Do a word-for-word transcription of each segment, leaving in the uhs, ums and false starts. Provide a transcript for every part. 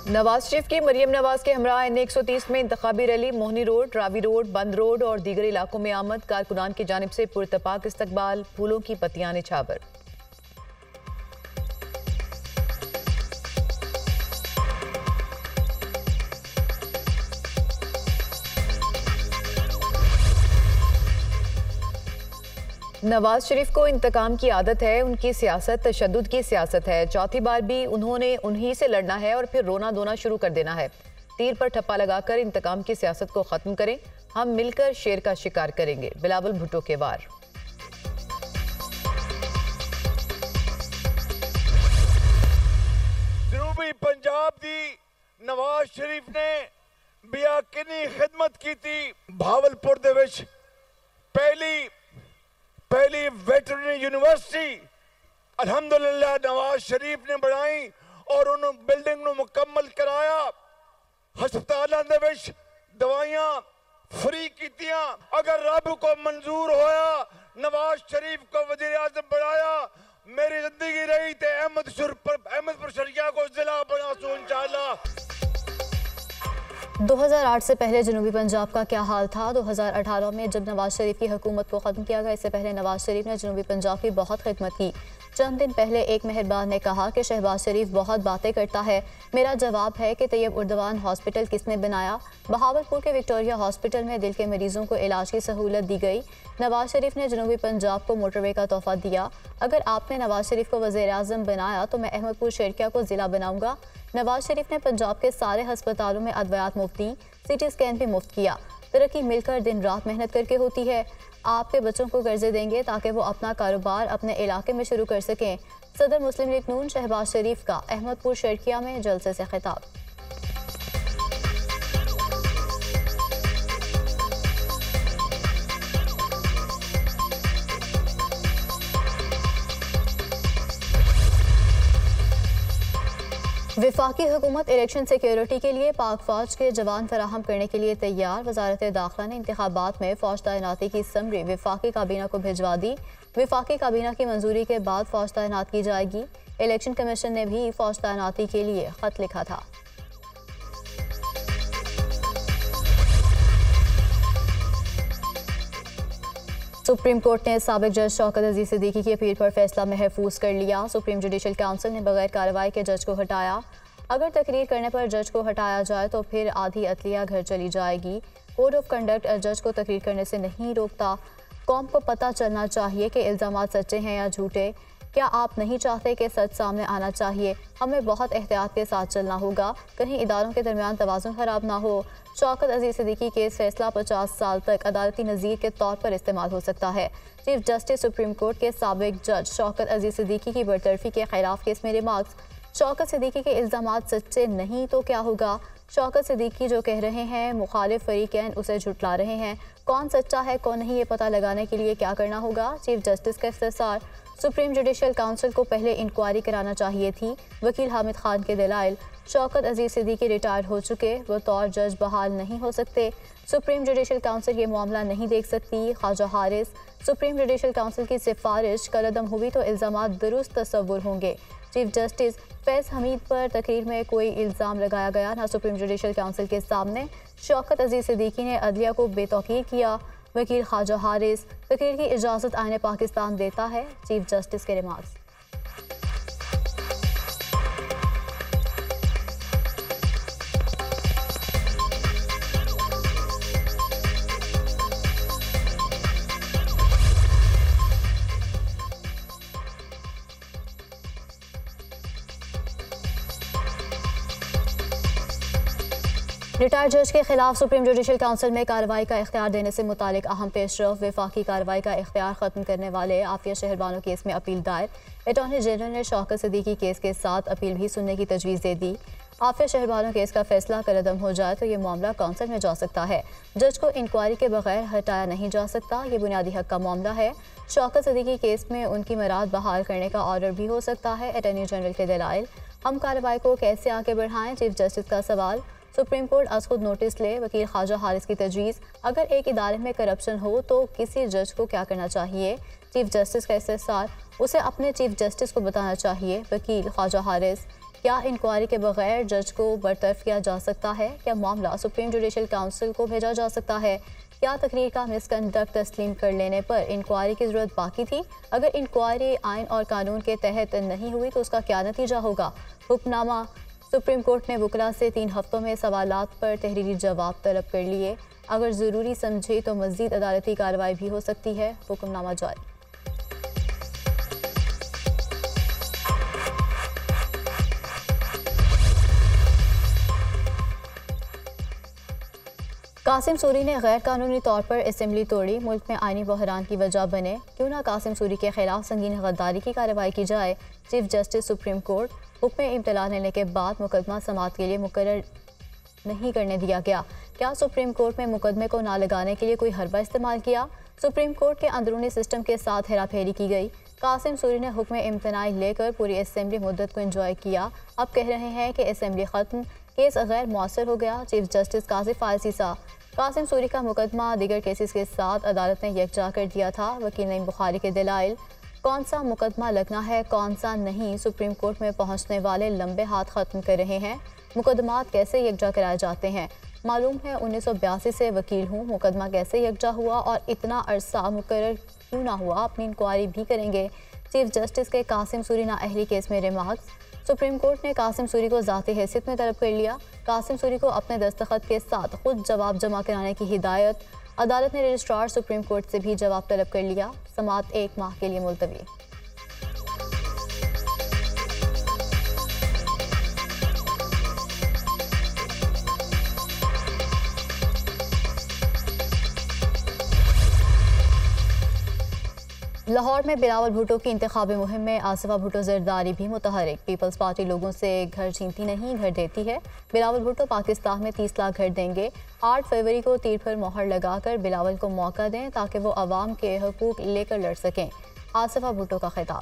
नवाज शरीफ की मरियम नवाज के हमरा एन एक सौ तीस में इंतखाबी rally Mohni road, Ravi road, Bund road और दीगर इलाकों में आमद। कारकुनान की जानिब से पुरतपाक इस्तकबाल, फूलों की पत्तियां निछावर। नवाज शरीफ को इंतकाम की आदत है। उनकी सियासत तशद्दुद की सियासत है। चौथी बार भी उन्होंने उन्हीं से लड़ना है और फिर रोना धोना शुरू कर देना है। तीर पर ठप्पा लगाकर इंतकाम की सियासत को खत्म करें। हम मिलकर शेर का शिकार करेंगे। बिलावल भुट्टो के वार। जनूबी पंजाब दी नवाज शरीफ ने बेयकीनी खिदमत की थी। भावलपुर दे विच पहली पहली वेटरनरी यूनिवर्सिटी अल्हम्दुलिल्लाह नवाज शरीफ ने बनाई और उन बिल्डिंग ਨੂੰ ਮੁਕੰਮਲ कराया। हस्पतालों दे विच दवाइयां फ्री कीतियां। अगर रब को मंजूर होया नवाज शरीफ को वजीर आजम बनाया, मेरी जिंदगी रही तो अहमदपुर अहमदपुर शरिया को जिला बना सो इंशाअल्लाह। दो हज़ार आठ से पहले जनूबी पंजाब का क्या हाल था? दो हज़ार अठारह में जब नवाज शरीफ की हुकूमत को ख़त्म किया गया, इससे पहले नवाज शरीफ ने जनूबी पंजाब की बहुत खिदमत की। चंद दिन पहले एक मेहरबान ने कहा कि शहबाज शरीफ बहुत बातें करता है। मेरा जवाब है कि तैयब उर्दवान हॉस्पिटल किसने बनाया? बहावलपुर के विक्टोरिया हॉस्पिटल में दिल के मरीजों को इलाज की सहूलत दी गई। नवाज शरीफ ने जनूबी पंजाब को मोटरवे का तोहफा दिया। अगर आपने नवाज शरीफ को वज़ीर आज़म बनाया तो मैं अहमदपुर शेरकिया को ज़िला बनाऊंगा। नवाज शरीफ ने पंजाब के सारे हस्पतालों में अद्वियात मुफ्त दी, सिटी स्कैन भी मुफ्त किया। तरक्की मिलकर दिन रात मेहनत करके होती है। आपके बच्चों को कर्जे देंगे ताकि वो अपना कारोबार अपने इलाके में शुरू कर सकें। सदर मुस्लिम लीग नून शहबाज शरीफ का अहमदपुर शेरकिया में जलसे से खिताब। विफाकी हुकूमत इलेक्शन सिक्योरिटी के लिए पाक फौज के जवान फराहम करने के लिए तैयार। वजारत दाखिला ने इंतखाबात में फौज तैनाती की समरी विफाकी काबीना को भिजवा दी। विफाकी काबीना की मंजूरी के बाद फौज तैनात की जाएगी। इलेक्शन कमीशन ने भी फौज तैनाती के लिए खत लिखा था। सुप्रीम कोर्ट ने साबिक जज शौकत अजीज सिद्दीकी की अपील पर फैसला महफूज कर लिया। सुप्रीम जुडिशल काउंसिल ने बगैर कार्रवाई के जज को हटाया। अगर तकरीर करने पर जज को हटाया जाए तो फिर आधी अदलिया घर चली जाएगी। कोड ऑफ कंडक्ट जज को तकरीर करने से नहीं रोकता। कौम को पता चलना चाहिए कि इल्ज़ाम सच्चे हैं या झूठे। क्या आप नहीं चाहते कि सच सामने आना चाहिए? हमें बहुत एहतियात के साथ चलना होगा, कहीं इदारों के दरमियान तवाज़ुन खराब ना हो। शौकत अजीज सिद्दीकी केस फैसला पचास साल तक अदालती नज़ीर के तौर पर इस्तेमाल हो सकता है। चीफ जस्टिस सुप्रीम कोर्ट के साबिक जज शौकत अजीज सिद्दीकी की बरतरफी के खिलाफ केस में रिमार्क्स। शौकत सिद्दीकी के इल्ज़ाम सच्चे नहीं तो क्या होगा? शौकत सिद्दीकी जो कह रहे हैं मुखालिफ फरीकैन उसे झुटला रहे हैं। कौन सच्चा है कौन नहीं, ये पता लगाने के लिए क्या करना होगा? चीफ जस्टिस का इख्तिसार। सुप्रीम जुडिशल काउंसिल को पहले इंक्वायरी कराना चाहिए थी। वकील हामिद खान के दलाइल। शौकत अजीज सिद्दीकी रिटायर हो चुके, वो तौर जज बहाल नहीं हो सकते। सुप्रीम जुडिशल काउंसिल ये मामला नहीं देख सकती। Khawaja Haris. Supreme judicial council की सिफारिश कलअदम हुई तो इल्ज़ामात दुरुस्त तस्वुर होंगे। चीफ जस्टिस फैज़ हमीद पर तकरीर में कोई इल्ज़ाम लगाया गया ना सुप्रीम जुडिशल काउंसिल के सामने। शौकत अजीज सिद्दीकी ने अदलिया को बेतौकीर किया। वकील ख्वाजा हारिस। तकरीर की इजाज़त आईने पाकिस्तान देता है। चीफ जस्टिस के रिमार्क्स। रिटायर्ड जज के खिलाफ सुप्रीम जुडिशल काउंसिल में कार्रवाई का इख्तियार देने से मुतालिक अहम पेशरफ। विफाकी कार्रवाई का इख्तियार खत्म करने वाले आफिया शहरबानो केस में अपील दायर। अटॉर्नी जनरल ने शौकत सिद्दीकी केस के साथ अपील भी सुनने की तजवीज़ दे दी। आफिया शहरबानो केस का फैसला कलअदम हो जाए तो ये मामला काउंसिल में जा सकता है। जज को इंक्वायरी के बगैर हटाया नहीं जा सकता। ये बुनियादी हक का मामला है। शौकत सिद्दीकी केस में उनकी मराद बहाल करने का ऑर्डर भी हो सकता है। अटॉर्नी जनरल के दलाइल। हम कार्रवाई को कैसे आगे बढ़ाएं? चीफ जस्टिस का सवाल। सुप्रीम कोर्ट आज खुद नोटिस ले। वकील ख्वाजा हारिस की तजवीज़। अगर एक इदारे में करप्शन हो तो किसी जज को क्या करना चाहिए? चीफ जस्टिस का इस्तेफसार। उसे अपने चीफ जस्टिस को बताना चाहिए। वकील ख्वाजा हारिस। क्या इंक्वायरी के बगैर जज को बरतरफ किया जा सकता है? क्या मामला सुप्रीम जुडिशल काउंसिल को भेजा जा सकता है? क्या तकरीर का मिसकंडक्ट तस्लीम कर लेने पर इंक्वायरी की ज़रूरत बाकी थी? अगर इंक्वायरी आइन और कानून के तहत नहीं हुई तो उसका क्या नतीजा होगा? हुक्मनामा सुप्रीम कोर्ट ने वकला से तीन हफ्तों में सवालात पर तहरीरी जवाब तलब कर लिए। अगर ज़रूरी समझे तो मज़ीद अदालती कार्रवाई भी हो सकती है। हुक्मनामा जारी। कासिम सूरी ने गैर कानूनी तौर पर असेंबली तोड़ी, मुल्क में आईनी बहरान की वजह बने। क्यों ना कासिम सूरी के खिलाफ संगीन गद्दारी की कार्रवाई की जाए। Chief justice supreme court. हुक्म इम्तला लेने के बाद मुकदमा समाअत के लिए मुकर्रर नहीं करने दिया गया। क्या सुप्रीम कोर्ट में मुकदमे को ना लगाने के लिए कोई हरबा इस्तेमाल किया? सुप्रीम कोर्ट के अंदरूनी सिस्टम के साथ हेराफेरी की गई। कासिम सूरी ने हुक्म इम्तनाई लेकर पूरी असेंबली मुद्दत को एंजॉय किया। अब कह रहे हैं कि असेंबली ख़त्म, केस गैर मौसर हो गया। Chief justice Qazi Faez Isa. कासिम सूरी का मुकदमा दीगर केसेस के साथ अदालत ने यकजा कर दिया था। वकील नईम बुखारी के दलाइल। कौन सा मुकदमा लगना है कौन सा नहीं, सुप्रीम कोर्ट में पहुंचने वाले लंबे हाथ ख़त्म कर रहे हैं। मुकदमात कैसे यकजा कराए जाते हैं? मालूम है उन्नीस सौ बयासी से वकील हूँ, मुकदमा कैसे यकजा हुआ और इतना अरसा मुकर्रर क्यों ना हुआ, अपनी इंक्वायरी भी करेंगे। चीफ जस्टिस के कासिम सूरी नाअहली केस में रिमार्क्स। सुप्रीम कोर्ट ने कासिम सूरी को ज़ाती हैसियत में तलब कर लिया। कासिम सूरी को अपने दस्तखत के साथ खुद जवाब जमा कराने की हिदायत। अदालत ने रजिस्ट्रार सुप्रीम कोर्ट से भी जवाब तलब कर लिया। समाअत एक माह के लिए मुलतवी। लाहौर में बिलावल भुट्टो की इंतखाबी मुहिम में आसिफा भुट्टो जरदारी भी मुतहरिक। पीपल्स पार्टी लोगों से घर छीनती नहीं, घर देती है। बिलावल भुट्टो पाकिस्तान में तीस लाख घर देंगे। आठ फरवरी को तीर पर मोहर लगाकर बिलावल को मौका दें ताकि वो अवाम के हकूक लेकर लड़ सकें। आसिफा भुट्टो का खिताब।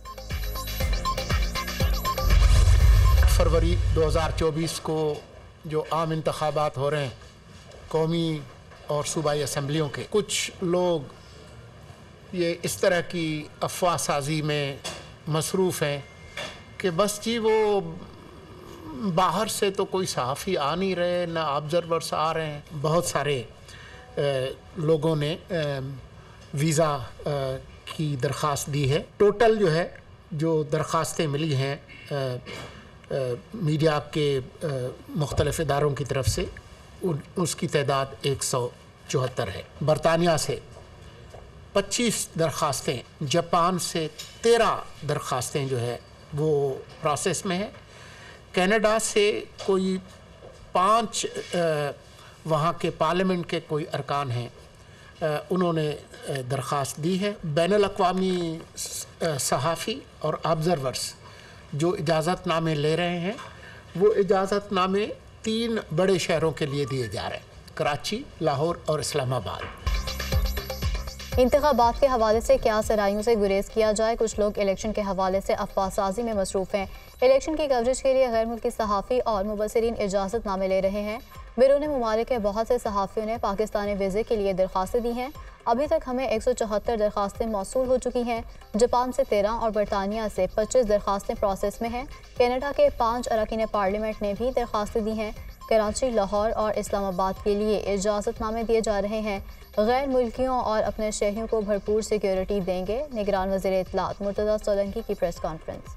फरवरी दो हज़ार चौबीस को जो आम इंतखाबात हो रहे हैं कौमी और सूबाई असम्बलियों के, कुछ लोग ये इस तरह की अफवाह साजी में मसरूफ़ हैं कि बस जी वो बाहर से तो कोई सहाफ़ी आ नहीं रहे, ना ऑब्ज़र्वर्स आ रहे हैं। बहुत सारे ए, लोगों ने वीज़ा की दरख्वास्त दी है। टोटल जो है जो दरख्वास्तें मिली हैं मीडिया के मुख्तलिफ इदारों की तरफ से, उन, उसकी तादाद एक सौ चौहत्तर है। बरतानिया से पच्चीस दरख्वास्तें, जापान से तेरह दरख्वास्तें जो है वो प्रोसेस में है। कनाडा से कोई पाँच वहाँ के पार्लियामेंट के कोई अरकान हैं, उन्होंने दरख्वास्त दी है। बैनुल अक़वामी सहाफ़ी और ऑब्ज़र्वर्स जो इजाज़तनामे ले रहे हैं वो इजाज़तनामे तीन बड़े शहरों के लिए दिए जा रहे हैं, कराची, लाहौर और इस्लामाबाद। इंतखाबात के हवाले से क्या सराइयों से गुरेज किया जाए? कुछ लोग इलेक्शन के हवाले से अफवाहसाजी में मसरूफ़ हैं। इलेक्शन की कवरेज के लिए गैर मुल्की सहाफ़ी और मुबसरीन इजाज़तनामे ले रहे हैं। बैरून मुमालिक के बहुत से सहाफ़ियों ने पाकिस्तानी वीज़े के लिए दरख्वास्तें दी हैं। अभी तक हमें एक सौ चौहत्तर दरख्वास्तें मौसूल हो चुकी हैं। जापान से तेरह और बरतानिया से पच्चीस दरख्वास्तें प्रोसेस में हैं। कनाडा के पाँच अरकान पार्लियामेंट ने भी दरख्वास्तें दी हैं। कराची, लाहौर और इस्लामाबाद के लिए इजाज़तनामे दिए जा रहे हैं। गैर मुल्कियों और अपने शहरियों को भरपूर सिक्योरिटी देंगे। निगरान वज़ीर इत्तलात मुर्तज़ा सोलंकी की प्रेस कॉन्फ्रेंस।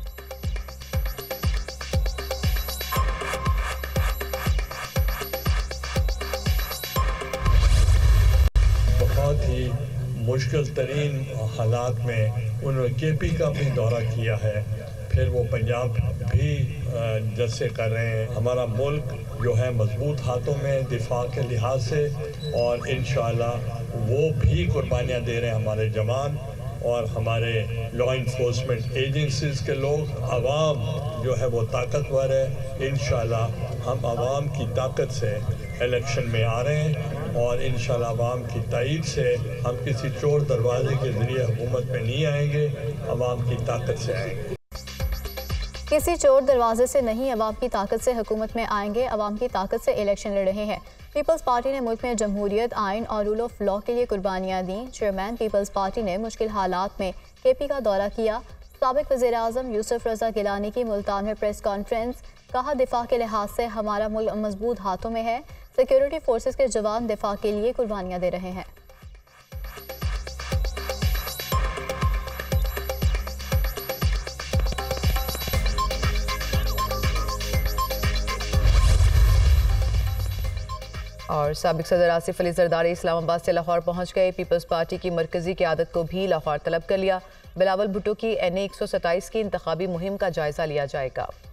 बहुत ही मुश्किल तरीन हालात में उन्होंने के पी का भी दौरा किया है, फिर वो पंजाब भी जैसे कर रहे हैं। हमारा मुल्क जो है मजबूत हाथों में दिफा के लिहाज से, और इंशाअल्लाह वो भी कुर्बानियाँ दे रहे हैं हमारे जवान और हमारे लॉ इन्फोर्समेंट एजेंसीज़ के लोग। आवाम जो है वो ताकतवर है। इंशाअल्लाह हम आवाम की ताकत से इलेक्शन में आ रहे हैं और इंशाअल्लाह आवाम की ताईद से हम किसी चोर दरवाजे के ज़रिए हुकूमत में नहीं आएंगे, आवाम की ताकत से आएंगे। किसी चोर दरवाजे से नहीं, अवाम की ताकत से हुकूमत में आएंगे। अवाम की ताकत से इलेक्शन लड़ रहे हैं। पीपल्स पार्टी ने मुल्क में जमहूरियत, आइन और रूल ऑफ लॉ के लिए कुर्बानियाँ दी। चेयरमैन पीपल्स पार्टी ने मुश्किल हालात में के पी का दौरा किया। साबिक वज़ीर आज़म यूसुफ रज़ा गिलानी की मुल्तान में प्रेस कॉन्फ्रेंस, कहा दिफा के लिहाज से हमारा मुल्क मजबूत हाथों में है, सिक्योरिटी फोर्सेस के जवान दिफा के लिए कुर्बानियाँ दे रहे हैं। और साबिक सदर आसिफ अली जरदारी इस्लामाबाद से लाहौर पहुंच गए। पीपल्स पार्टी की मरकजी क़यादत को भी लाहौर तलब कर लिया। बिलावल भुट्टो की एन ए एक सौ सत्ताईस की इंतखाबी मुहिम का जायजा लिया जाएगा।